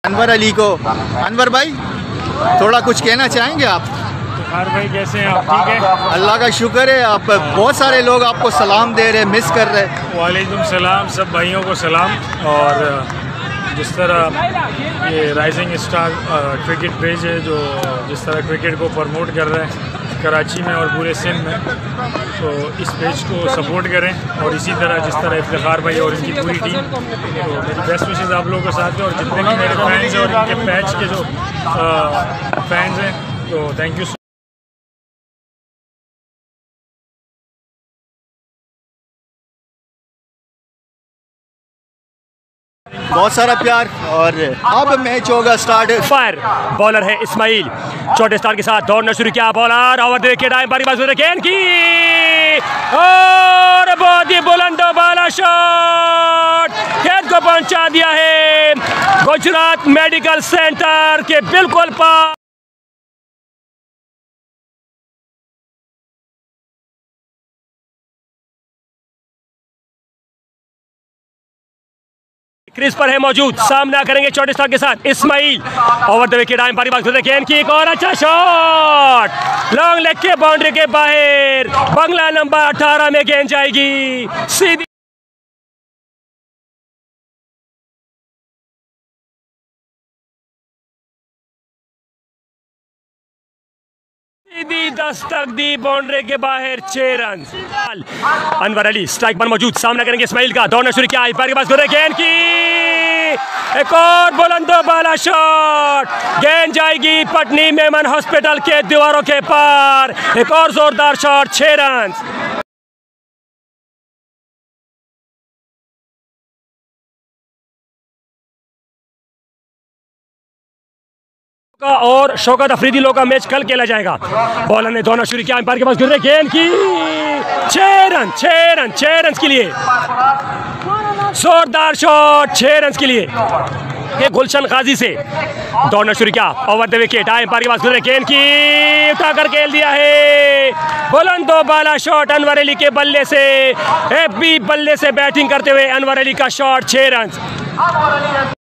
अनवर अली को। अनवर भाई थोड़ा कुछ कहना चाहेंगे आप? हाँ भाई कैसे हैं आप? ठीक है, अल्लाह का शुक्र है। आप बहुत सारे लोग आपको सलाम दे रहे, मिस कर रहे। वालेकुम सलाम, सब भाइयों को सलाम। और जिस तरह ये राइजिंग स्टार क्रिकेट पेज है जो जिस तरह क्रिकेट को प्रमोट कर रहा है कराची में और पूरे सिंध में, तो इस पेज को सपोर्ट करें। और इसी तरह जिस तरह इफ्तिखार भाई और इनकी पूरी टीम, तो मेरी बेस्ट विशेज़ आप लोगों के साथ हैं। और जितने भी मेरे फैंस हैं और इनके पैच के जो फैंस हैं, तो थैंक यू। बहुत सारा प्यार। और अब मैच होगा स्टार्ट। फायर बॉलर है इस्माइल, छोटे स्टार के साथ दौड़ना शुरू किया। बॉलर ओवर दे के टाइम बारी गेंद की और बहुत ही बुलंद बाला शॉट गेंद को पहुंचा दिया है गुजरात मेडिकल सेंटर के बिल्कुल पास। क्रीज पर है मौजूद, सामना करेंगे छोटे स्टार के साथ Ismail. Over the wicket time बारी गेंद की एक और अच्छा शॉट लॉन्ग लेग के बाउंड्री के बाहर। बंगला नंबर 18 में गेंद जाएगी सीधी दस्तक दी बाउंड्री के बाहर 6 रन। अनवर अली स्ट्राइक पर मौजूद, सामना करेंगे इस्माइल का। दौड़ना शुरू किया, के पास गेंद की एक और बुलंद बाला शॉट गेंद जाएगी पटनी मेमन हॉस्पिटल के दीवारों के पार। एक और जोरदार शॉट, 6 रन। और शौकत अफरीदी लोग का मैच कल खेला जाएगा। बॉलर ने दौड़ना शुरू किया, अंपायर के पास गुजरे गेंद की 6 रन के लिए जोरदार शॉट, 6 रन के लिए। ये गुलशन गाजी से दौड़ना शुरू किया, ओवर द विकेट अंपायर के पास गुजरे गेंद की उठाकर खेल दिया है बुलंद बाला शॉट अनवर अली के बल्ले से। एफबी बल्ले से बैटिंग करते हुए अनवर अली का शॉट, 6 रन।